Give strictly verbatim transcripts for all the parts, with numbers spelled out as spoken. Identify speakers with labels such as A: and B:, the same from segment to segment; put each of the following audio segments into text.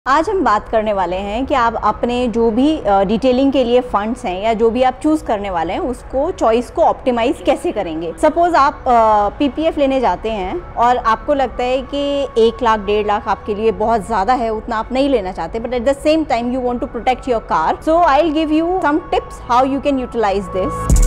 A: आज हम बात करने वाले हैं कि आप अपने जो भी डिटेलिंग के लिए फंड्स हैं या जो भी आप चूज़ करने वाले हैं उसको चॉइस को ऑप्टिमाइज कैसे करेंगे। सपोज़ आप पीपीएफ लेने जाते हैं और आपको लगता है कि एक लाख डेढ़ लाख आपके लिए बहुत ज़्यादा है, उतना आप नहीं लेना चाहते, but at the same time you want to protect your car. So I will give you some tips how you can utilize this.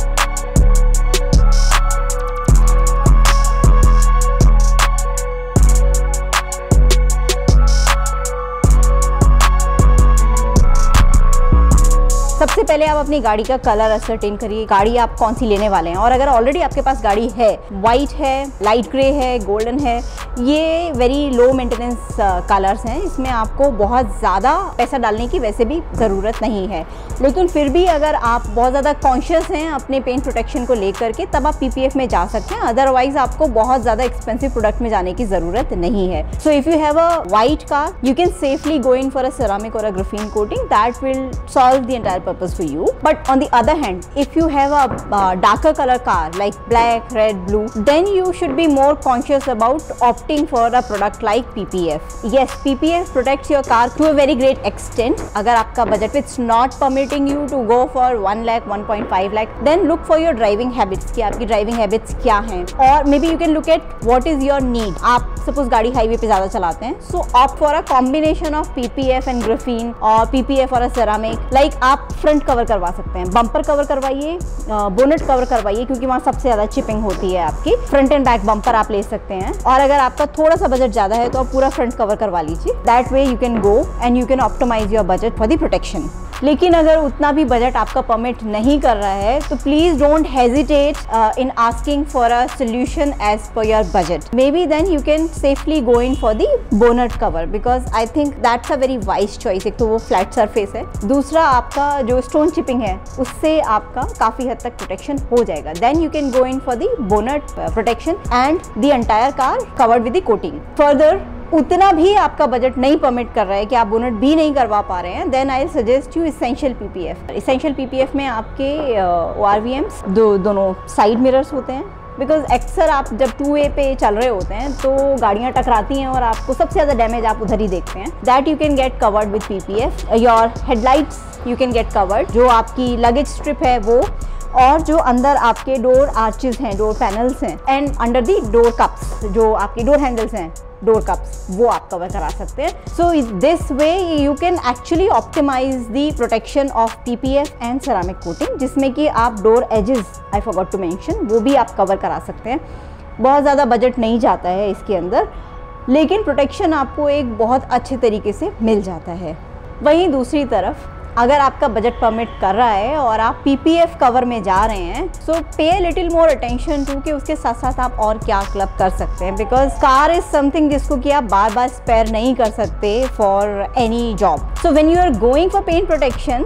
A: सबसे पहले आप अपनी गाड़ी का कलर असरटेन करिए, गाड़ी आप कौन सी लेने वाले हैं। और अगर ऑलरेडी आपके पास गाड़ी है, वाइट है, लाइट ग्रे है, गोल्डन है, ये वेरी लो मेंटेनेंस कलर्स हैं, इसमें आपको बहुत ज़्यादा पैसा डालने की वैसे भी ज़रूरत नहीं है। लेकिन फिर भी अगर आप बहुत ज़्यादा कॉन्शियस हैं अपने पेंट प्रोटेक्शन को लेकर के, तब आप पीपीएफ में जा सकते हैं। अदरवाइज आपको बहुत ज़्यादा एक्सपेंसिव प्रोडक्ट में जाने की ज़रूरत नहीं है। So if you have a white car, you can safely go in for a ceramic or a graphene coating, that will solve the entire purpose for you. But on the other hand, if you have a uh, darker color car like black, red, blue, then you should be more conscious about opting for a product like P P F. Yes, P P F protects your car to a very great extent. अगर आपका budget it's not permitting you to go for one lakh, one point five lakh, then look for your driving habits कि आपकी driving habits क्या हैं, और maybe you can look at what is your need. आप suppose गाड़ी highway पे ज़्यादा चलाते हैं, so opt for a combination of P P F and graphene और P P F और a ceramic. Like आप फ्रंट कवर करवा सकते हैं, बम्पर कवर करवाइए, बोनेट कवर करवाइए, क्योंकि वहाँ सबसे ज़्यादा चिपिंग होती है आपकी। फ्रंट एंड बैक बम्पर आप ले सकते हैं, और अगर आपका थोड़ा सा बजट ज़्यादा है तो आप पूरा फ्रंट कवर करवा लीजिए। That way you can go and you can optimise your budget for the protection. लेकिन अगर उतना भी बजट आपका परमिट नहीं कर रहा है तो please don't hesitate in asking for a solution as per your budget. Maybe then you can safely go in for the bonnet cover, because I think that's a very wise choice. एक तो वो flat surface है, दूसरा आपका जो stone chipping है उससे आपका काफ़ी हद तक प्रोटेक्शन हो जाएगा। Then you can go in for the bonnet protection and the entire car covered with the coating. Further उतना भी आपका बजट नहीं परमिट कर रहा है कि आप बोनेट भी नहीं करवा पा रहे हैं, then I suggest you essential PPF. Essential PPF में आपके ओ आर वी एम्स दो दोनों साइड मिरर्स होते हैं, बिकॉज अक्सर आप जब टू वे पे चल रहे होते हैं तो गाड़ियाँ टकराती हैं और आपको सबसे ज़्यादा डैमेज आप उधर ही देखते हैं। That you can get covered with PPF. Your headlights you can get covered, जो आपकी लगेज स्ट्रिप है वो, और जो अंदर आपके डोर आर्चेस हैं, डोर पैनल्स हैं, and under the door cups, जो आपकी डोर हैंडल्स हैं, डोर कप्स, वो आप कवर करा सकते हैं। So this way you can actually optimise the protection of PPF and ceramic coating, जिसमें कि आप door edges, I forgot to mention, वो भी आप कवर करा सकते हैं। बहुत ज़्यादा बजट नहीं जाता है इसके अंदर, लेकिन प्रोटेक्शन आपको एक बहुत अच्छे तरीके से मिल जाता है। वहीं दूसरी तरफ अगर आपका बजट परमिट कर रहा है और आप पीपीएफ कवर में जा रहे हैं, सो पे लिटिल मोर अटेंशन टू कि उसके साथ साथ आप और क्या क्लब कर सकते हैं, बिकॉज कार इज समथिंग जिसको कि आप बार बार स्पेयर नहीं कर सकते for any job. So when you are going for paint protection,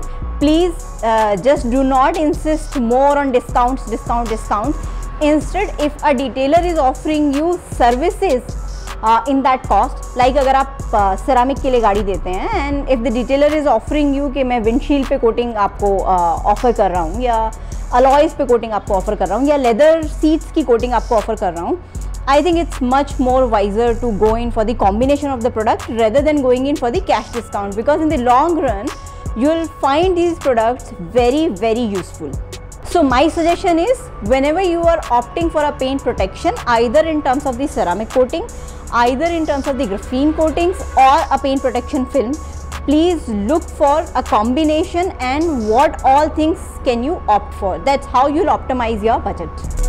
A: please just do not insist more on discounts discount discount instead if a detailer is offering you services in that cost. Like अगर आप ceramic uh, के लिए गाड़ी देते हैं and if the detailer is offering you कि मैं windshield पे कोटिंग आपको ऑफ़र uh, कर रहा हूँ, या अलॉयज़ पे कोटिंग आपको ऑफ़र कर रहा हूँ, या लेदर सीट्स की कोटिंग आपको ऑफ़र कर रहा हूँ, I think it's much more wiser to go in for the combination of the product rather than going in for the cash discount, because in the long run you will find these products very very useful. So my suggestion is, whenever you are opting for a paint protection, either in terms of the ceramic coating, either in terms of the graphene coatings or a paint protection film, please look for a combination and what all things can you opt for. That's how you'll optimize your budget.